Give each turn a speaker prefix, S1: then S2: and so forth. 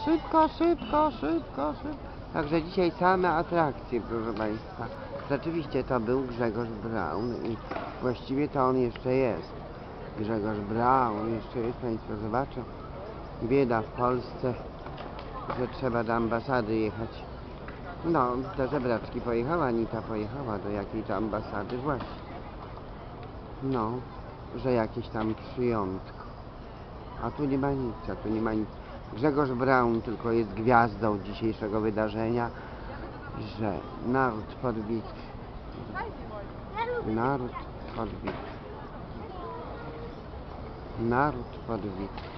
S1: szybko, szybko, szybko, szybko. Także dzisiaj same atrakcje, proszę Państwa. Rzeczywiście to był Grzegorz Braun i właściwie to on jeszcze jest. Grzegorz Braun jeszcze jest, Państwo zobaczą. Bieda w Polsce, że trzeba do ambasady jechać. No, te żebraczki pojechały, Anita pojechała do jakiej to ambasady właśnie. No, że jakieś tam przyjątko. A tu nie ma nic, a tu nie ma nic. Grzegorz Braun tylko jest gwiazdą dzisiejszego wydarzenia, że naród podbity. Naród podbity. Naród podbity.